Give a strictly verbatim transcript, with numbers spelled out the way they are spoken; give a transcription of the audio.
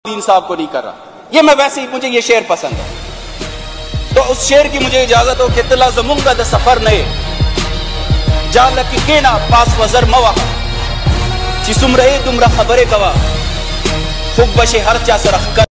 दीन साहब को नहीं कर रहा। ये मैं वैसे ही, मुझे ये शेर पसंद है, तो उस शेर की मुझे इजाजत हो कि तिला जमुंगा द सफर नए जाल की के ना पास वजर मवा चिसुम रहे तुमरा खबरे गवा खुब बशे हर चा सरख कर